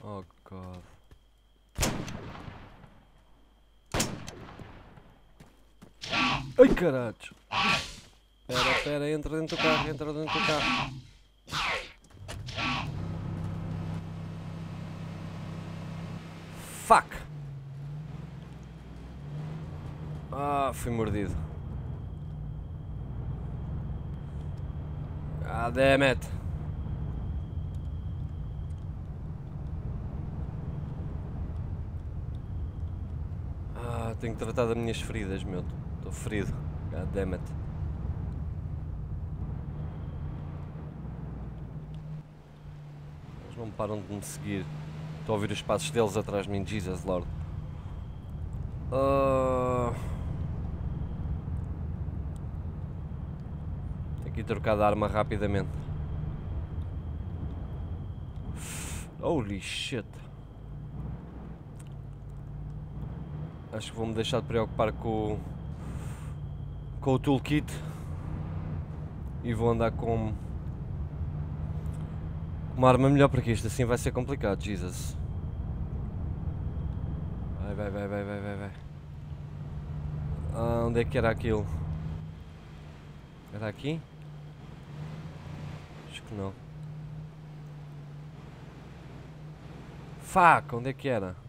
Oh god. Ai caralho. Pera, entra dentro do carro, Fuck! Ah, fui mordido. Ah, damn it. Ah, tenho que tratar das minhas feridas, meu. Estou ferido. God damn it. Eles não param de me seguir. Estou a ouvir os passos deles atrás de mim, Jesus Lord. Tenho que ir trocar de arma rapidamente. Holy shit. Acho que vou-me deixar de preocupar com o toolkit. E vou andar com uma arma melhor, porque isto assim vai ser complicado, Jesus. Vai. Ah, onde é que era aquilo? Era aqui? Acho que não. Fuck, onde é que era?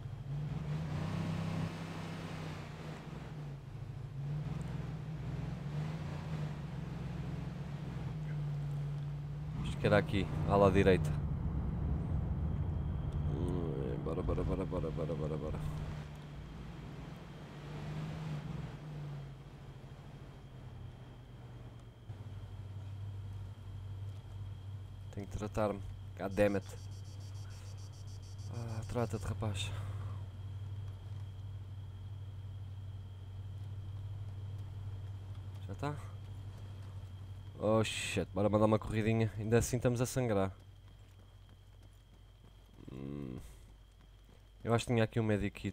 Acho que era aqui, à la direita. Bora. Tenho que tratar-me. God damn it. Ah, trata-te, rapaz. Já está? Oh shit, bora mandar uma corridinha. Ainda assim estamos a sangrar. Eu acho que tinha aqui um medikit.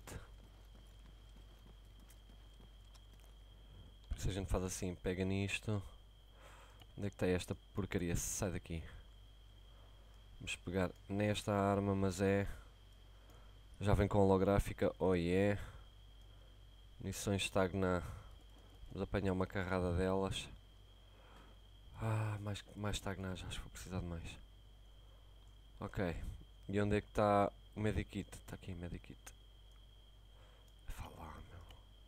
Por isso a gente faz assim, pega nisto. Onde é que está esta porcaria? Sai daqui. Vamos pegar nesta arma, mas é... Já vem com holográfica, oh yeah. Munições estagnar. Vamos apanhar uma carrada delas. Ah, mais estagnar, acho que vou precisar de mais. Ok. E onde é que está o medikit? Está aqui o medikit. Vai falar, meu.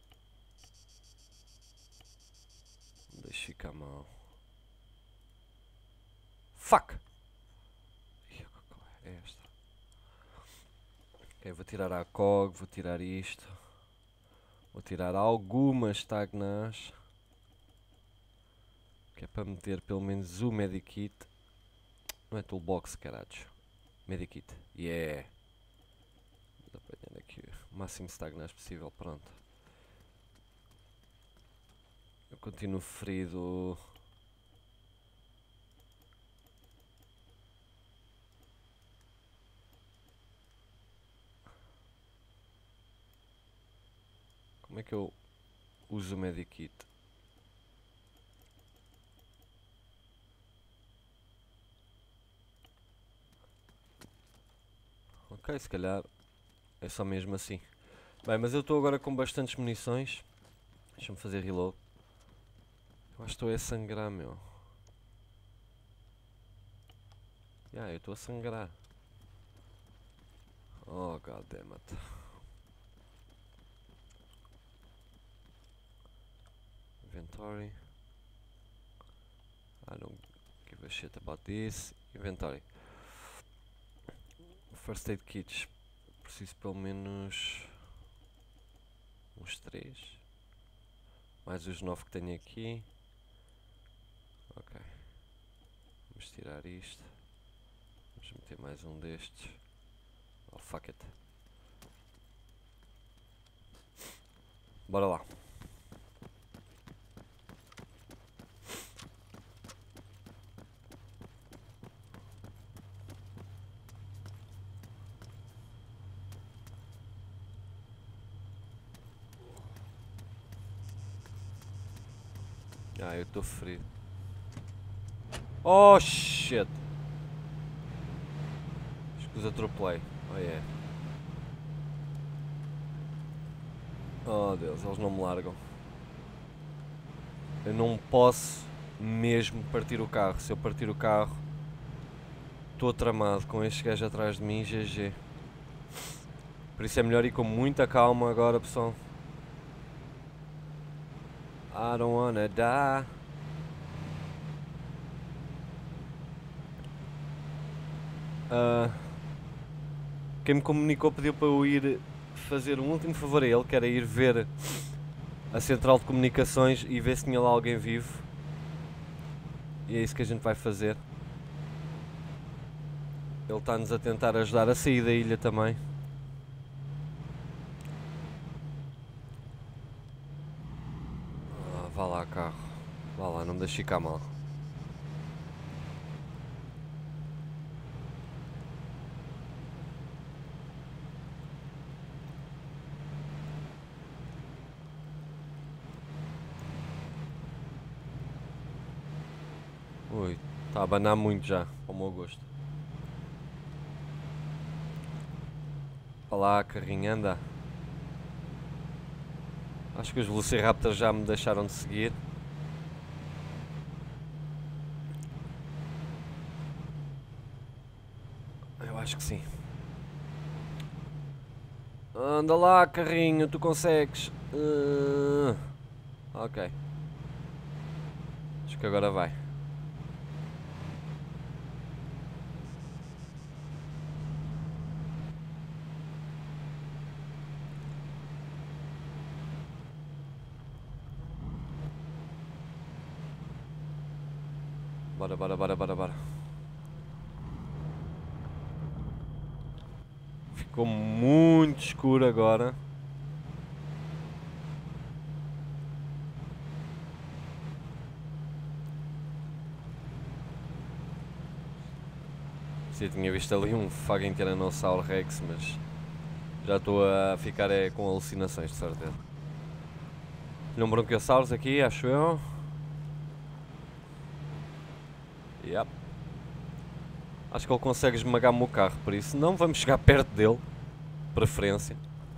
Deixa ficar mal. Fuck! É esta. Ok, vou tirar a cog, vou tirar isto. Vou tirar algumas stagnars. Que é para meter pelo menos o medikit. Não é toolbox, caralho. Medikit. Yeah! Vou apanhar aqui o máximo de stagnars possível, pronto. Eu continuo ferido. Como é que eu uso o medikit? Ok, se calhar é só mesmo assim. Bem, mas eu estou agora com bastantes munições. Deixa-me fazer reload. Eu acho que estou a sangrar, meu. Eu estou a sangrar. Oh, god damn it. Inventory. I don't give a shit about this. Inventory. First aid kits. Preciso pelo menos uns 3. Mais os 9 que tenho aqui. Ok. Vamos tirar isto. Vamos meter mais um destes. Oh, fuck it. Bora lá. Eu estou ferido. Oh shit! Acho que os atropelei. Oh yeah. Oh Deus, eles não me largam. Eu não posso mesmo partir o carro. Se eu partir o carro, estou tramado com estes gajos atrás de mim, GG. Por isso é melhor ir com muita calma agora, pessoal. I don't wanna die. Quem me comunicou pediu para eu ir fazer um último favor a ele, que era ir ver a central de comunicações e ver se tinha lá alguém vivo. E é isso que a gente vai fazer. Ele está-nos a tentar ajudar a sair da ilha também. Vá lá, carro. Vá lá, não me deixe ficar mal. Ui, está a abanar muito já, ao meu gosto. Vá lá, carrinho, anda. Acho que os Velociraptors já me deixaram de seguir. Eu acho que sim. Anda lá, carrinho, tu consegues. Ok. Acho que agora vai. Bora, bora, bora, bora, bora. Ficou muito escuro agora. Sim, eu tinha visto ali um fucking Tiranossauro Rex, mas já estou a ficar com alucinações, de certeza. Tinha um Bronquiossauros aqui, acho eu. Yep. Acho que ele consegue esmagar o meu carro, por isso não vamos chegar perto dele. Preferência.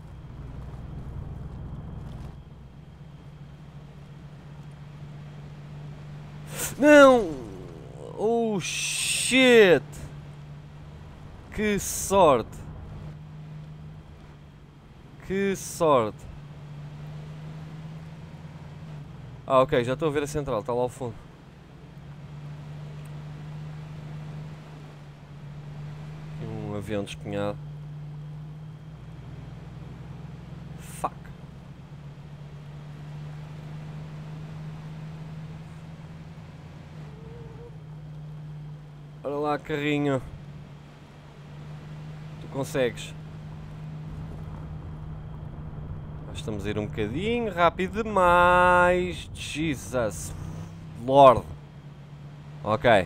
Não! Oh shit! Que sorte! Que sorte! Ah, ok, já estou a ver a central, está lá ao fundo. Um avião despenhado. Fuck! Olha lá, carrinho. Tu consegues. Nós estamos a ir um bocadinho rápido demais. Jesus Lord. Ok.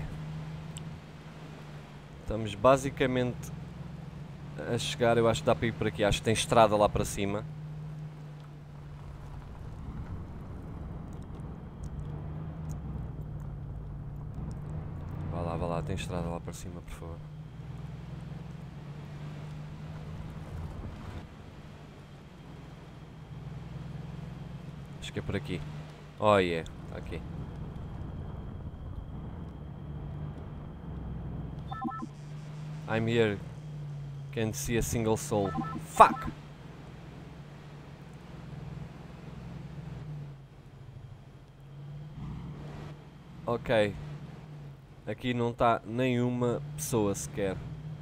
Estamos basicamente a chegar. Eu acho que dá para ir por aqui. Acho que tem estrada lá para cima. Vá lá, tem estrada lá para cima, por favor. Acho que é por aqui. Oh yeah, está aqui. I'm here. Can't see a single soul. Fuck! Ok. Aqui não está nenhuma pessoa sequer.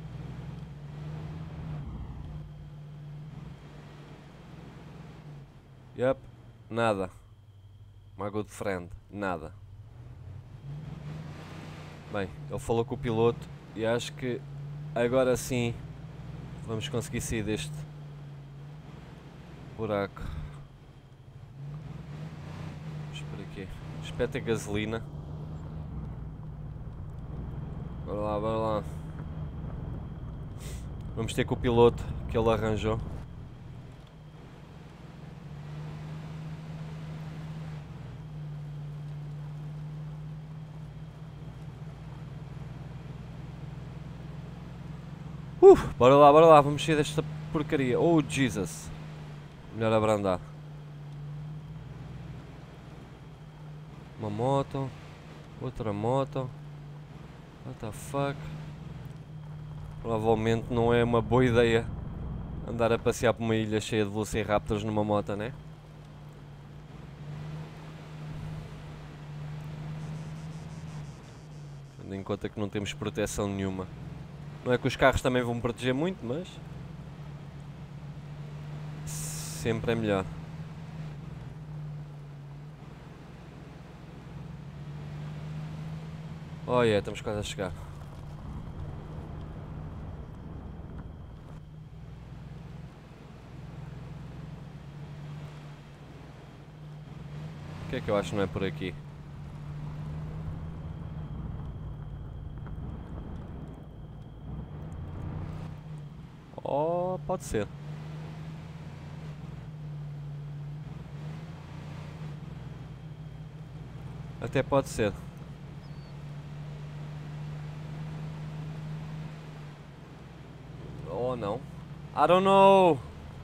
Yup, nada. My good friend, nada. Bem, ele falou com o piloto e acho que agora sim vamos conseguir sair deste buraco. Vamos por aqui. Espeta gasolina. Bora lá, bora lá. Vamos ter com o piloto que ele arranjou. Bora lá, vamos sair desta porcaria. Oh, Jesus. Melhor abrandar. Uma moto. Outra moto. What the fuck? Provavelmente não é uma boa ideia andar a passear por uma ilha cheia de Velociraptors numa moto, né? Tendo em conta que não temos proteção nenhuma. Não é que os carros também vão proteger muito, mas sempre é melhor. Oh yeah, estamos quase a chegar. O que é que eu acho que não é por aqui? Oh, pode ser. Até pode ser. Oh não. I don't know.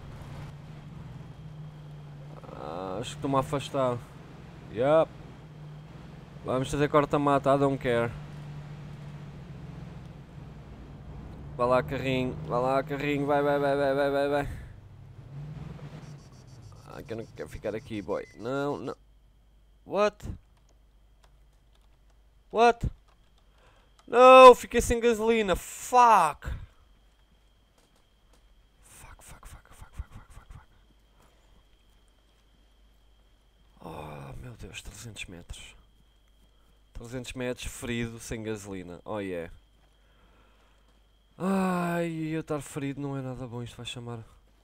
Acho que estou-me a afastar. Yup. Vamos fazer corta-mata, I don't care. Vai lá carrinho, vai. Ah, que eu não quero ficar aqui, boy. Não. What? Não, fiquei sem gasolina, fuck. Oh, meu Deus, 300 metros. 300 metros ferido, sem gasolina, oh yeah. Ai, eu estar ferido não é nada bom, isto vai chamar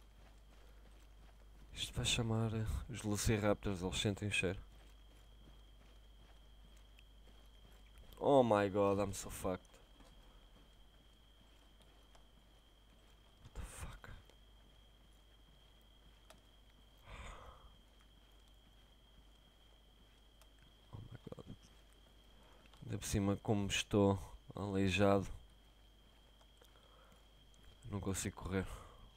os Velociraptors, eles sentem o cheiro. Oh my god, I'm so fucked. What the fuck? Oh my god. Ainda por cima, como estou aleijado, não consigo correr.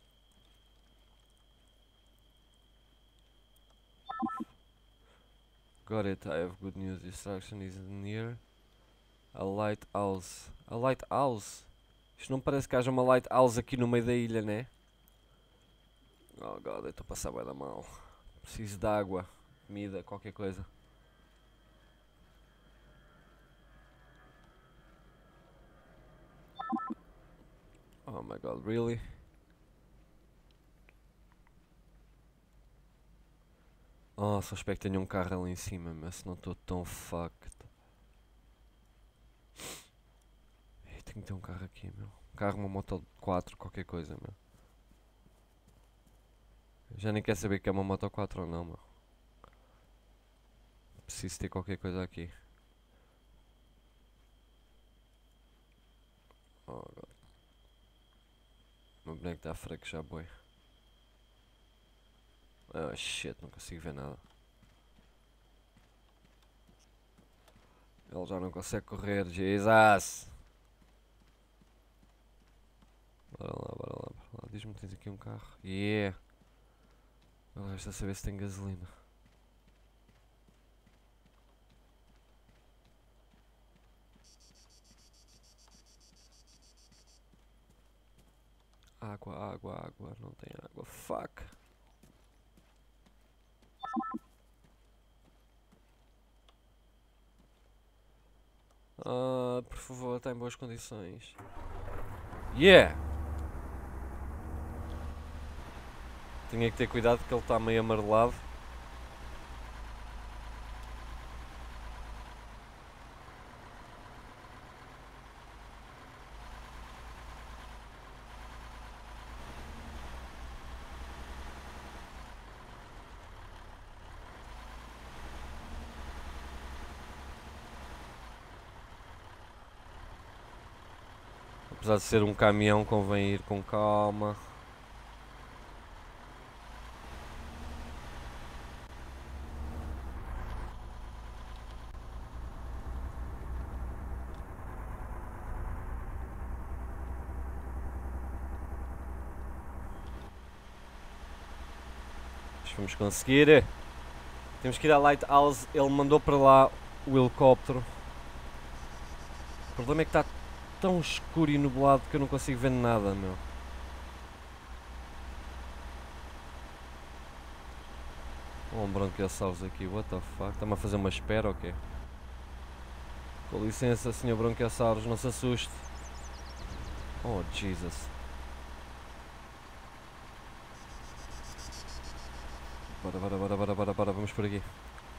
Got it, I have good news. Distraction is near a lighthouse. A lighthouse? Isto não parece que haja uma lighthouse aqui no meio da ilha, né? Oh god, eu estou a passar bem da mal. Preciso de água, comida, qualquer coisa. Oh my god, really? Oh, só espero que tenha um carro ali em cima, mas senão estou tão fucked. Tenho que ter um carro aqui, meu. Um carro, uma moto 4, qualquer coisa, meu. Já nem quer saber que é uma moto 4 ou não, meu. Preciso ter qualquer coisa aqui. Oh god. O meu boneco está fraco já, boi. Oh shit, não consigo ver nada. Ele já não consegue correr, Jesus! Bora lá. Diz-me que tens aqui um carro. Yeah! Agora resta saber se tem gasolina. Água. Não tem água. Fuck! Por favor, está em boas condições. Yeah! Tinha que ter cuidado porque ele está meio amarelado. Apesar de ser um caminhão, convém ir com calma. vamos conseguir. Temos que ir à Lighthouse. Ele mandou para lá o helicóptero. O problema é que está tão escuro e nublado que eu não consigo ver nada, meu. Um Bronquiossauros aqui, what the fuck? Está-me a fazer uma espera ou quê? Com licença, senhor Bronquiossauros, não se assuste. Oh, Jesus. Bora, vamos por aqui.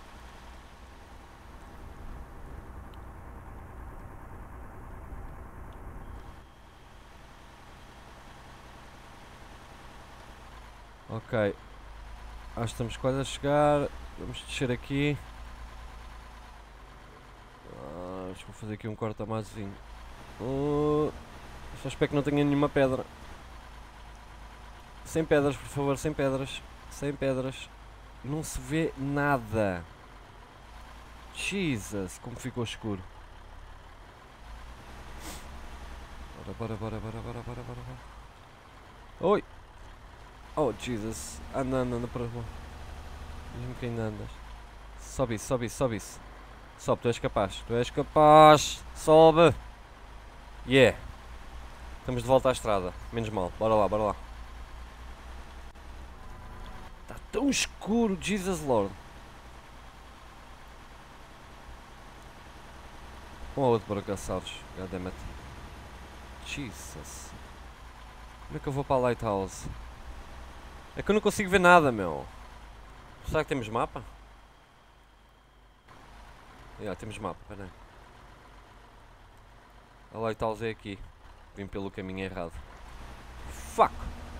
Ok. Acho que estamos quase a chegar. Vamos descer aqui. Deixa-me fazer aqui um corta-mazinho. Só espero que não tenha nenhuma pedra. Sem pedras, por favor, sem pedras. Sem pedras. Não se vê nada. Jesus, como ficou escuro. Bora. Oi! Oh, Jesus. Anda para lá. Diz-me que ainda andas. Sobe isso. Sobe, tu és capaz. Sobe. Yeah. Estamos de volta à estrada. Menos mal. Bora lá. Está tão escuro, Jesus Lord. Outro Bronquiossauros. Goddammit. Jesus. Como é que eu vou para a Lighthouse? É que eu não consigo ver nada, meu. Será que temos mapa? Temos mapa, peraí. A Lighthouse é aqui. Vim pelo caminho errado. Fuck!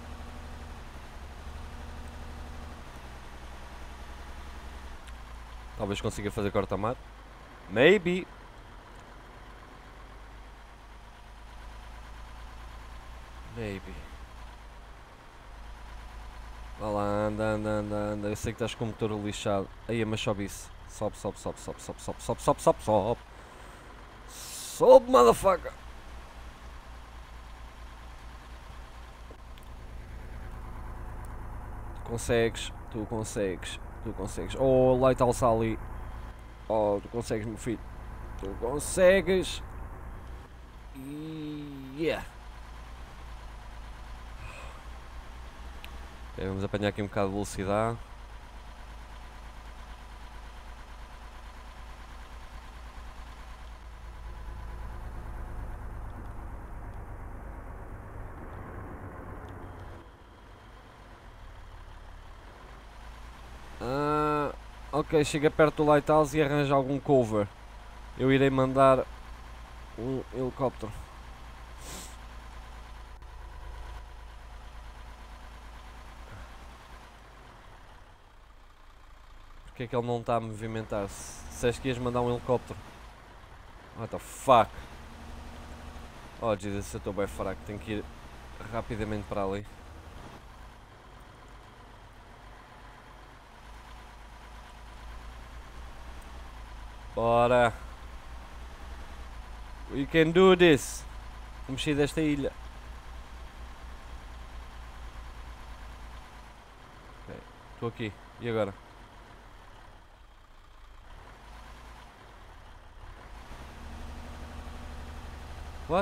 Talvez consiga fazer corta-mar. Maybe! Vá lá, anda. Eu sei que estás com o motor lixado. Aí, mas sobe isso. Sobe. Sobe, motherfucker! Tu consegues. Oh, Lighthouse ali. Oh, tu consegues, meu filho. Tu consegues. Yeah. Ok, vamos apanhar aqui um bocado de velocidade. Ok, chega perto do Lighthouse e arranja algum cover. Eu irei mandar um helicóptero. Porque é que ele não está a movimentar-se? Disseste que ias mandar um helicóptero. What the fuck? Oh Jesus, eu estou bem fraco. Tenho que ir rapidamente para ali. Bora! We can do this! Vamos sair desta ilha. Ok, estou aqui. E agora? What?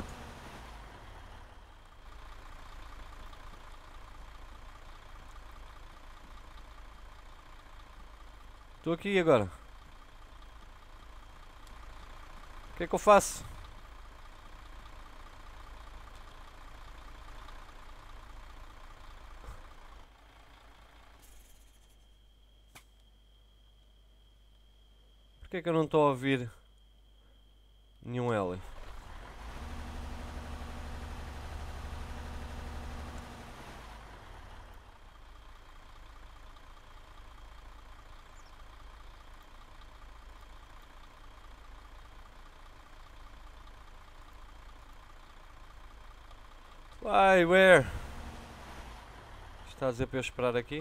Estou aqui e agora? O que é que eu faço? Porquê é que eu não estou a ouvir nenhum L? Why, where? Está a dizer para eu esperar aqui?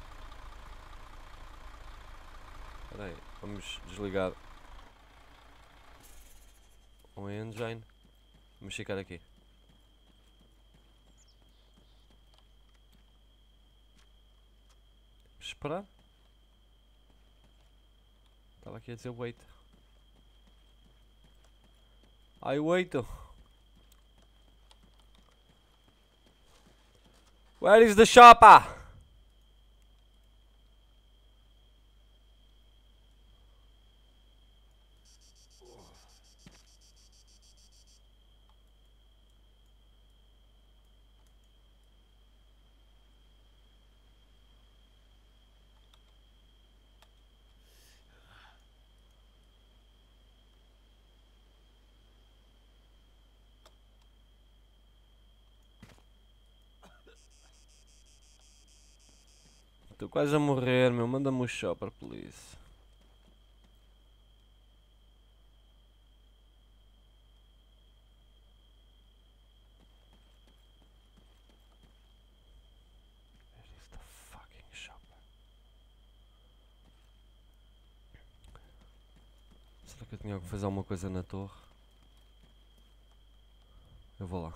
Espera aí, vamos desligar o engine. Vamos ficar aqui. Vamos esperar. Estava aqui a dizer wait. I wait. Where is the shopper? Estou quase a morrer, meu. Manda-me o shopper, please. Where is the fucking shopper? Será que eu tinha que fazer alguma coisa na torre? Eu vou lá.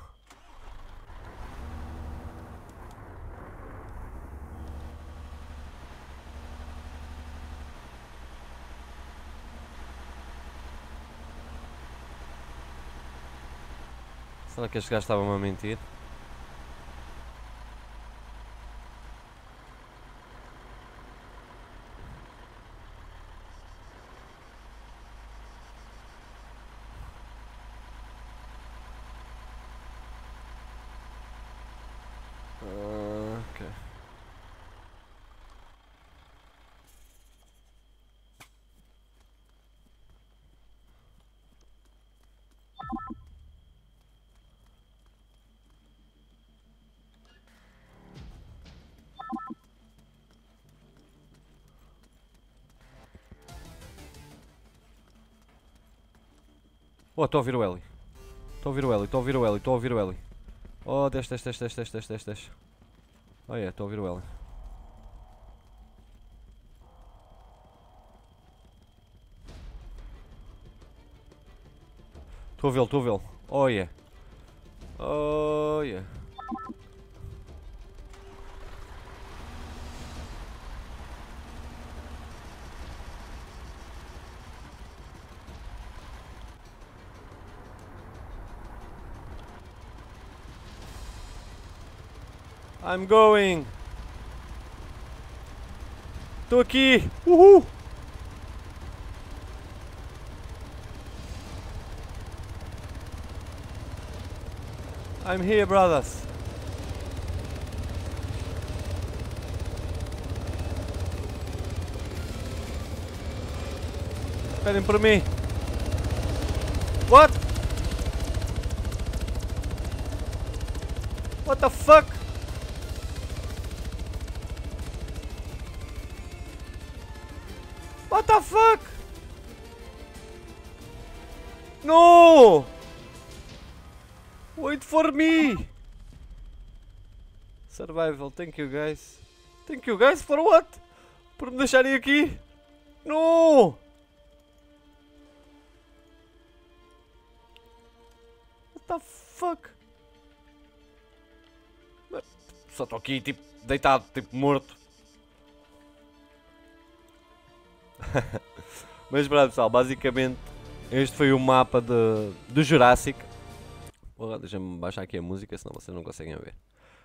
Será que este gajo estava-me a mentir? Ok. Oh, estou a ouvir o Eli. Estou a ouvir o Eli, estou a ouvir o Eli, estou a ouvir o Eli. Oh, desce. Oh, yeah, estou a ouvir o Eli. Estou a vê-lo. Oh, yeah. Oh, yeah. I'm going. Estou aqui. Uhul. I'm here, brothers. Esperem por mim. What? What the fuck? What the fuck? No! Wait for me! Survival, thank you guys. Thank you guys for what? Por me deixarem aqui? No! What the fuck? Só estou aqui, tipo, deitado, tipo, morto. Mas pronto, pessoal, basicamente este foi o mapa do Jurassic. Porra, deixa-me baixar aqui a música, senão vocês não conseguem ver.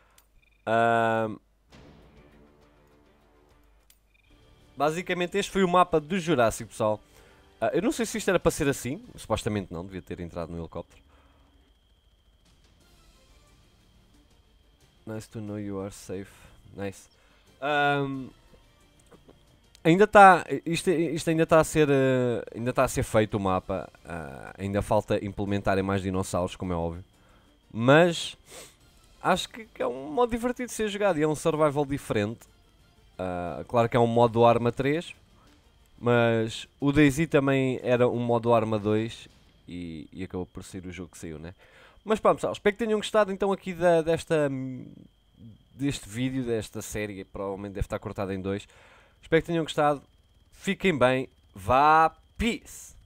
Basicamente este foi o mapa do Jurassic, pessoal. Eu não sei se isto era para ser assim, supostamente não, devia ter entrado no helicóptero. Nice to know you are safe. Nice. Ainda está, isto ainda está a ser feito o mapa. Ainda falta implementarem mais dinossauros, como é óbvio. Mas acho que é um modo divertido de ser jogado e é um survival diferente. Claro que é um modo Arma 3, mas o DayZ também era um modo Arma 2 e acabou por ser o jogo que saiu, né? Mas pronto, pessoal, espero que tenham gostado então aqui deste vídeo, desta série. Provavelmente deve estar cortado em 2. Espero que tenham gostado. Fiquem bem. Vá, peace!